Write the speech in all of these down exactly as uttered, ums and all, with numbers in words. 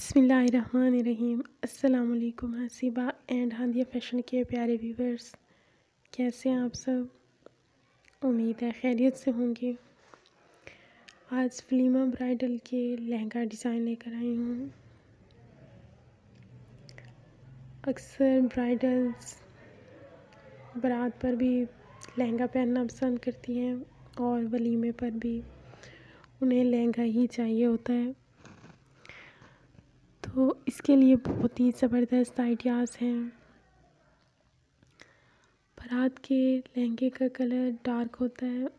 बिस्मिल्लाहिर्रहमानिर्रहीम। अस्सलाम वालेकुम हसीबा एंड हादिया फ़ैशन के प्यारे व्यूवर्स, कैसे हैं आप सब? उम्मीद है खैरियत से होंगे। आज फलीमा ब्राइडल के लहंगा डिज़ाइन लेकर आई हूँ। अक्सर ब्राइडल्स बारात पर भी लहंगा पहनना पसंद करती हैं और वलीमे पर भी उन्हें लहंगा ही चाहिए होता है। तो इसके लिए बहुत ही ज़बरदस्त आइडियाज़ हैं। बारात के लहंगे का कलर डार्क होता है,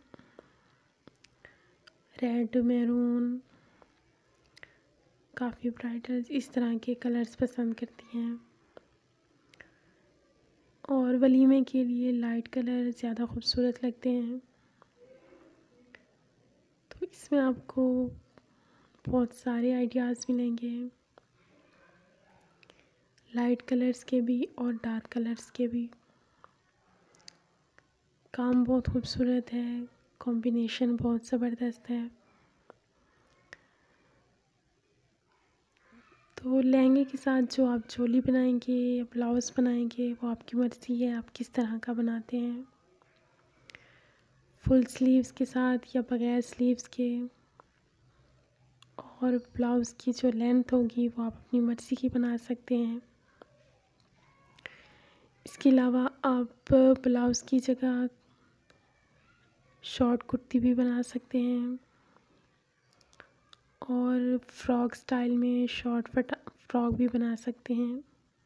रेड, मैरून। काफ़ी ब्राइडल्स इस तरह के कलर्स पसंद करती हैं और वलीमे के लिए लाइट कलर ज़्यादा खूबसूरत लगते हैं। तो इसमें आपको बहुत सारे आइडियाज़ मिलेंगे, लाइट कलर्स के भी और डार्क कलर्स के भी। काम बहुत खूबसूरत है, कॉम्बिनेशन बहुत ज़बरदस्त है। तो लहंगे के साथ जो आप चोली बनाएंगे या ब्लाउज़ बनाएंगे वो आपकी मर्ज़ी है, आप किस तरह का बनाते हैं, फुल स्लीव्स के साथ या बगैर स्लीव्स के। और ब्लाउज़ की जो लेंथ होगी वो आप अपनी मर्ज़ी की बना सकते हैं। इसके अलावा आप ब्लाउज़ की जगह शॉर्ट कुर्ती भी बना सकते हैं और फ्रॉक स्टाइल में शॉर्ट फटा फ्रॉक भी बना सकते हैं।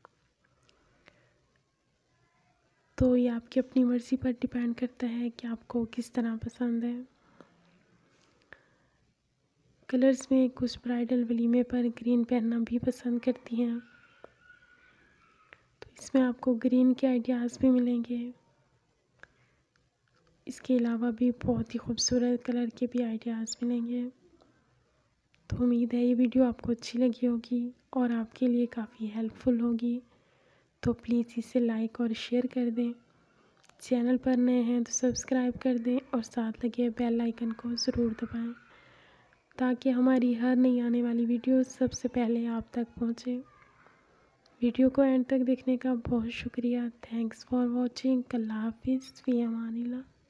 तो ये आपकी अपनी मर्ज़ी पर डिपेंड करता है कि आपको किस तरह पसंद है। कलर्स में कुछ ब्राइडल वलीमे पर ग्रीन पहनना भी पसंद करती हैं, तो इसमें आपको ग्रीन के आइडियाज़ भी मिलेंगे। इसके अलावा भी बहुत ही खूबसूरत कलर के भी आइडियाज़ मिलेंगे। तो उम्मीद है ये वीडियो आपको अच्छी लगी होगी और आपके लिए काफ़ी हेल्पफुल होगी। तो प्लीज़ इसे लाइक और शेयर कर दें। चैनल पर नए हैं तो सब्सक्राइब कर दें और साथ लगे बेल आइकन को ज़रूर दबाएं ताकि हमारी हर नई आने वाली वीडियो सबसे पहले आप तक पहुंचे। वीडियो को एंड तक देखने का बहुत शुक्रिया। Thanks for watching. अल्लाह हाफिज़। फ़ी अमानिल्लाह।